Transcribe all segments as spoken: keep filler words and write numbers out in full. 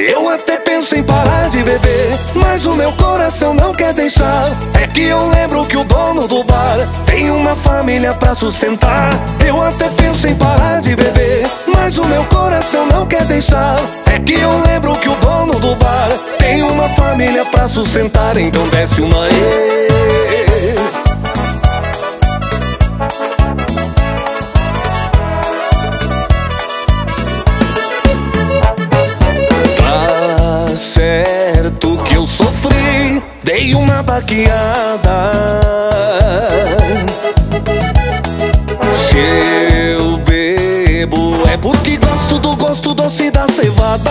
Eu até penso em parar de beber, mas o meu coração não quer deixar. É que eu lembro que o dono do bar tem uma família pra sustentar. Eu até penso em parar de beber, mas o meu coração não quer deixar. É que eu lembro que o dono do bar tem uma família pra sustentar. Então desce uma e... certo que eu sofri, dei uma baqueada. Se eu bebo é porque gosto do gosto doce da cevada.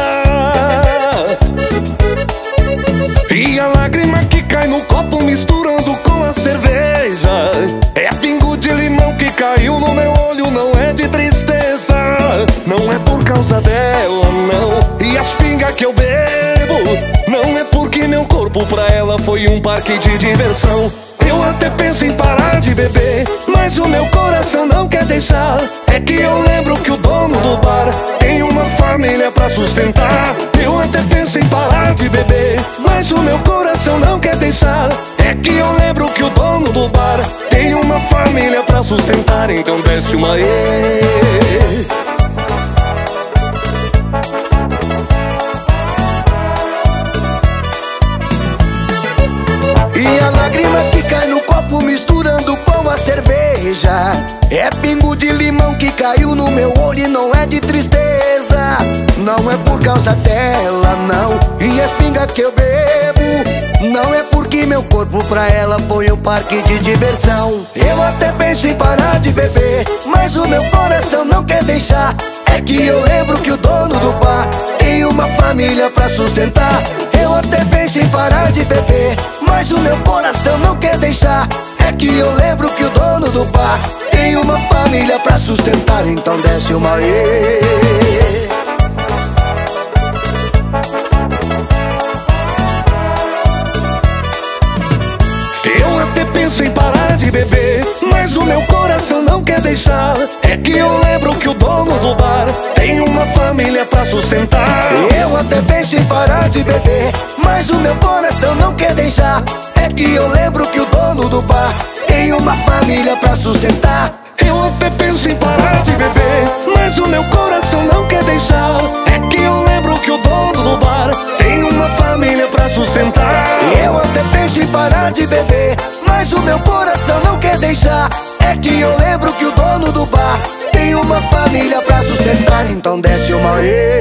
E a lágrima que cai no copo misturando com a cerveja é pingo de limão que caiu no meu olho, não é de tristeza. Não é por causa dela, não. E as pingas que eu bebo não é porque meu corpo pra ela foi um parque de diversão. Eu até penso em parar de beber, mas o meu coração não quer deixar. É que eu lembro que o dono do bar tem uma família pra sustentar. Eu até penso em parar de beber, mas o meu coração não quer deixar. É que eu lembro que o dono do bar tem uma família pra sustentar. Então desce uma e... E a lágrima que cai no copo misturando com a cerveja é pingo de limão que caiu no meu olho e não é de tristeza. Não é por causa dela, não. E as pingas que eu bebo não é porque meu corpo pra ela foi um parque de diversão. Eu até penso em parar de beber, mas o meu coração não quer deixar. É que eu lembro que o dono do bar tem uma família pra sustentar. Eu até penso em parar de beber, mas o meu coração não quer deixar. É que eu lembro que o dono do bar tem uma família pra sustentar. Então desce uma e... Eu até penso em parar de beber, mas o meu coração não quer deixar. É que eu lembro que o dono do bar tem uma família pra sustentar. Eu até penso em parar de beber, mas o meu coração não quer deixar. É que eu lembro que o dono do bar tem uma família pra sustentar. Eu até penso em parar de beber, mas o meu coração não quer deixar. É que eu lembro que o dono do bar tem uma família pra sustentar. Eu até penso em parar de beber, mas o meu coração não quer deixar. É que eu lembro que o dono do bar tem uma família pra sustentar. Então desce uma e...